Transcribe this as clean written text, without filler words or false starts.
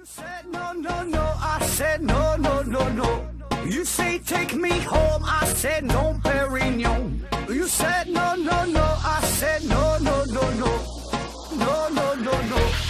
You said no, no, no, I said no, no, no, no. You say take me home, I said no, Perignon. You said no, no, no, I said no, no, no, no. No, no, no, no.